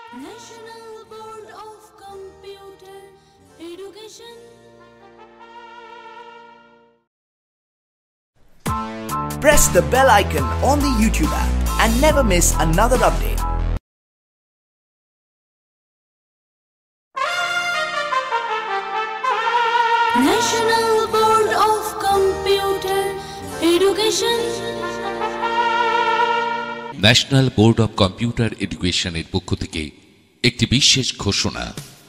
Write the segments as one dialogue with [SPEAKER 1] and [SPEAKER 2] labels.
[SPEAKER 1] National Board of Computer Education.
[SPEAKER 2] Press the bell icon on the YouTube app and never miss another update.
[SPEAKER 1] National Board of Computer Education.
[SPEAKER 3] National board of computer এডুকেশনের পক্ষ থেকে একটি বিশেষ ঘোষণা।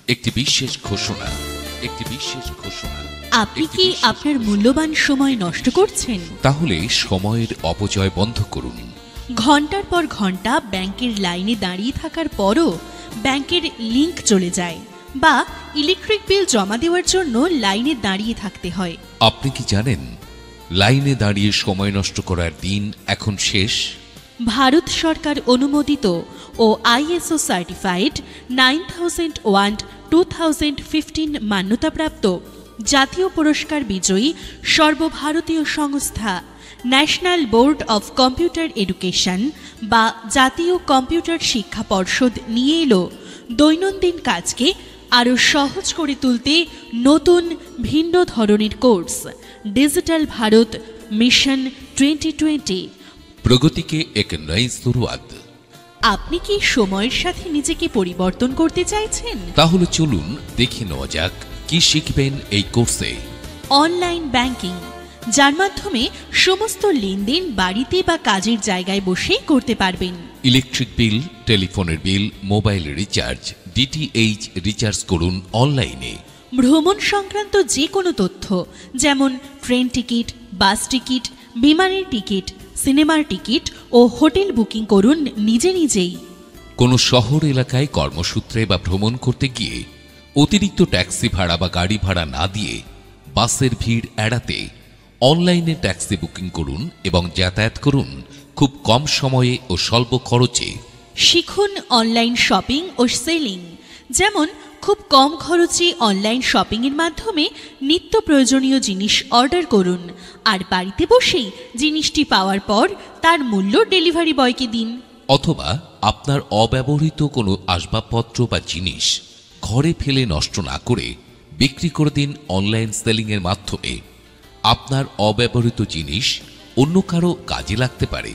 [SPEAKER 4] আপনি কি আপনার মূল্যবান সময় নষ্ট করছেন?
[SPEAKER 3] তাহলে সময়ের অপচয় বন্ধ করুন।
[SPEAKER 4] ঘন্টার পর ঘন্টা ব্যাংকের লাইনে দাঁড়িয়ে থাকার পরও ব্যাংকের লিংক চলে যায় বা ইলেকট্রিক বিল জমা দেওয়ার জন্য লাইনে দাঁড়িয়ে থাকতে হয়।
[SPEAKER 3] আপনি কি জানেন লাইনে দাঁড়িয়ে সময় নষ্ট করার দিন এখন শেষ?
[SPEAKER 4] ভারত সরকার অনুমোদিত ও ISO সার্টিফাইড 9001/2015 মান্যতাপ্রাপ্ত জাতীয় পুরস্কার বিজয়ী সর্বভারতীয় সংস্থা national board of computer education বা জাতীয় কম্পিউটার শিক্ষা পর্ষদ নিয়ে এলো দৈনন্দিন কাজকে আরও সহজ করে তুলতে নতুন ভিন্ন ধরনের কোর্স ডিজিটাল ভারত মিশন 2020।
[SPEAKER 3] প্রগতিকে এক নই শুরুয়াত।
[SPEAKER 4] আপনি কি সময়ের সাথে নিজেকে পরিবর্তন করতে চাইছেন?
[SPEAKER 3] তাহলে চলুন দেখে নেওয়া যাক কি শিখবেন এই কোর্সে।
[SPEAKER 4] অনলাইন ব্যাংকিং, যার মাধ্যমে সমস্ত লেনদেন বাড়িতে বা কাজের জায়গায় বসেই করতে পারবেন।
[SPEAKER 3] ইলেকট্রিক বিল, টেলিফোনের bill, mobile recharge, DTH recharge করুন অনলাইনে।
[SPEAKER 4] ভ্রমণ সংক্রান্ত যে কোনো তথ্য, যেমন ট্রেন টিকিট, বাস টিকিট, বিমানের টিকিট, সিনেমার টিকিট ও হোটেল বুকিং করুন নিজেই।
[SPEAKER 3] কোনো শহর এলাকায় কর্মসূত্রে বা ভ্রমণ করতে গিয়ে অতিরিক্ত ট্যাক্সি ভাড়া বা গাড়ি ভাড়া না দিয়ে বাসের ভিড় এড়াতে অনলাইনে ট্যাক্সি বুকিং করুন এবং যাতায়াত করুন খুব কম সময়ে ও স্বল্প খরচে।
[SPEAKER 4] শিখুন অনলাইন শপিং ও সেলিং, যেমন খুব কম খরচে অনলাইন শপিংয়ের মাধ্যমে নিত্য প্রয়োজনীয় জিনিস অর্ডার করুন আর বাড়িতে বসেই জিনিসটি পাওয়ার পর তার মূল্য ডেলিভারি বয়কে দিন।
[SPEAKER 3] অথবা আপনার অব্যবহৃত কোনো আসবাবপত্র বা জিনিস ঘরে ফেলে নষ্ট না করে বিক্রি করে দিন অনলাইন সেলিংয়ের মাধ্যমে। আপনার অব্যবহৃত জিনিস অন্য কারো কাজে লাগতে পারে।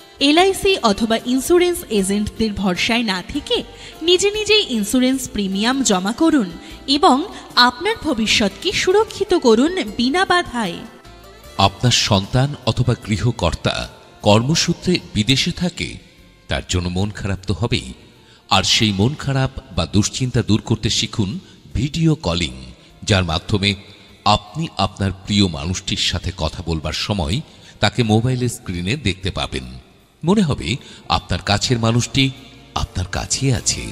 [SPEAKER 4] LIC অথবা ইন্স্যুরেন্স এজেন্টদের ভরসায় না থেকে নিজেই ইন্স্যুরেন্স প্রিমিয়াম জমা করুন এবং আপনার ভবিষ্যৎকে সুরক্ষিত করুন বিনা বাধায়।
[SPEAKER 3] আপনার সন্তান অথবা গৃহকর্তা কর্মসূত্রে বিদেশে থাকে, তার জন্য মন খারাপ তো হবেই। আর সেই মন খারাপ বা দুশ্চিন্তা দূর করতে শিখুন ভিডিও কলিং, যার মাধ্যমে আপনি আপনার প্রিয় মানুষটির সাথে কথা বলবার সময় তাকে মোবাইলের স্ক্রিনে দেখতে পাবেন। মনে হবে আপনার কাছের মানুষটি আপনার কাছে আছে।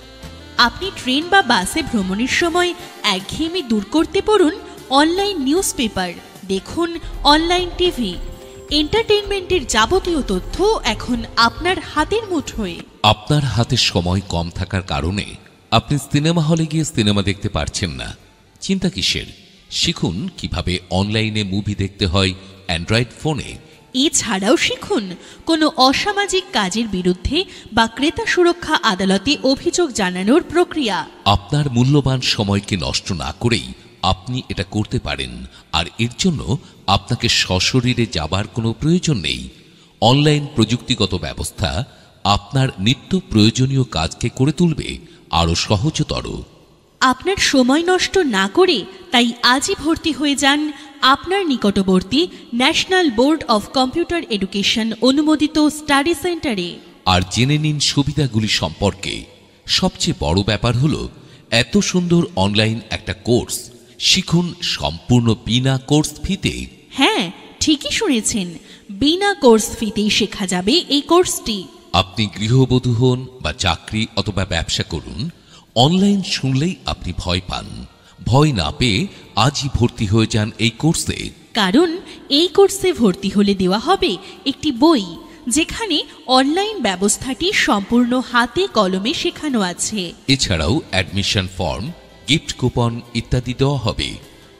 [SPEAKER 4] আপনি ট্রেন বা বাসে ভ্রমণের সময় একঘেয়েমি দূর করতে পড়ুন অনলাইন নিউজ পেপার, দেখুন অনলাইন টিভি। এন্টারটেইনমেন্টের যাবতীয় তথ্য এখন আপনার হাতের মুঠোয়।
[SPEAKER 3] আপনার হাতে সময় কম থাকার কারণে আপনি সিনেমা হলে গিয়ে সিনেমা দেখতে পারছেন না। চিন্তা কিসের? শিখুন কিভাবে অনলাইনে মুভি দেখতে হয় অ্যান্ড্রয়েড ফোনে।
[SPEAKER 4] এছাড়াও শিখুন কোনো অসামাজিক কাজের বিরুদ্ধে বা ক্রেতা সুরক্ষা আদালতে অভিযোগ জানানোর প্রক্রিয়া।
[SPEAKER 3] আপনার মূল্যবান সময়কে নষ্ট না করেই আপনি এটা করতে পারেন, আর এর জন্য আপনাকে সশরীরে যাবার কোনো প্রয়োজন নেই। অনলাইন প্রযুক্তিগত ব্যবস্থা আপনার নিত্য প্রয়োজনীয় কাজকে করে তুলবে আরও সহজতর।
[SPEAKER 4] আপনার সময় নষ্ট না করে তাই আজই ভর্তি হয়ে যান আপনার নিকটবর্তী national board of computer education অনুমোদিত স্টাডি সেন্টারে।
[SPEAKER 3] আর জেনে নিন সুবিধাগুলি সম্পর্কে। সবচেয়ে বড় ব্যাপার হলো এত সুন্দর অনলাইন একটা কোর্স শিখুন সম্পূর্ণ বিনা কোর্স ফিতে।
[SPEAKER 4] হ্যাঁ, ঠিকই শুনেছেন, বিনা কোর্স ফিতেই শেখা যাবে এই কোর্সটি।
[SPEAKER 3] আপনি গৃহবধূ হন বা চাকরি অথবা ব্যবসা করুন, অনলাইন শুনলেই আপনি ভয় পান। ভয় না পেয়ে আজই ভর্তি হয়ে যান এই কোর্সে।
[SPEAKER 4] কারণ এই কোর্সে ভর্তি হলে দেওয়া হবে একটি বই, যেখানে অনলাইন ব্যবস্থাটি সম্পূর্ণ হাতে কলমে শেখানো আছে।
[SPEAKER 3] এছাড়াও অ্যাডমিশন ফর্ম, গিফট কুপন ইত্যাদি দেওয়া হবে।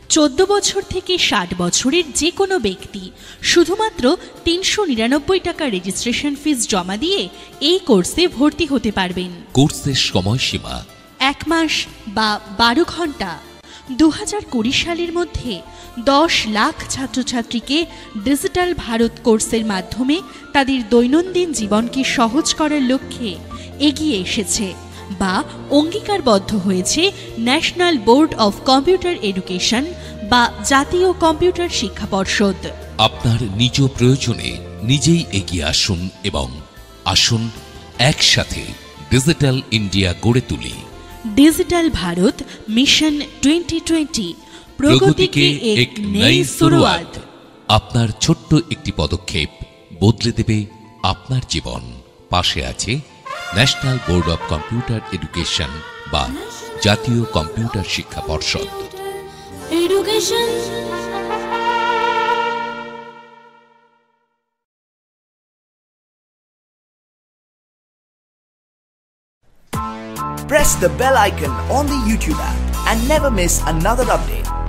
[SPEAKER 4] 14 বছর থেকে 60 বছরের যে কোনো ব্যক্তি শুধুমাত্র 399 টাকা রেজিস্ট্রেশন ফিস জমা দিয়ে এই কোর্সে ভর্তি হতে পারবেন।
[SPEAKER 3] কোর্সের সময়সীমা
[SPEAKER 4] 1 মাস বা 12 ঘন্টা। 2020 সালের মধ্যে 10 লাখ ছাত্রছাত্রীকে ডিজিটাল ভারত কোর্সের মাধ্যমে তাদের দৈনন্দিন জীবনকে সহজ করার লক্ষ্যে এগিয়ে এসেছে বা অঙ্গীকারবদ্ধ হয়েছে national board of computer education বা জাতীয় কম্পিউটার শিক্ষা পর্ষদ।
[SPEAKER 3] আপনার নিজ প্রয়োজনে নিজেই এগিয়ে আসুন এবং আসুন একসাথে ডিজিটাল ইন্ডিয়া গড়ে তুলি।
[SPEAKER 4] ডিজিটাল ভারত মিশন 2020 প্রগতি के एक नई शुरुआत।
[SPEAKER 3] আপনার ছোট্ট একটি পদক্ষেপ বদলে দেবে আপনার জীবন। পাশে আছে national board of computer education বা জাতীয় কম্পিউটার শিক্ষা পর্ষদ।
[SPEAKER 1] Education.
[SPEAKER 2] Press the bell icon on the YouTube app and never miss another update.